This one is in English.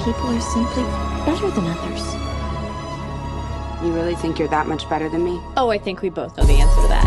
people are simply better than others. You really think you're that much better than me? Oh, I think we both know the answer to that.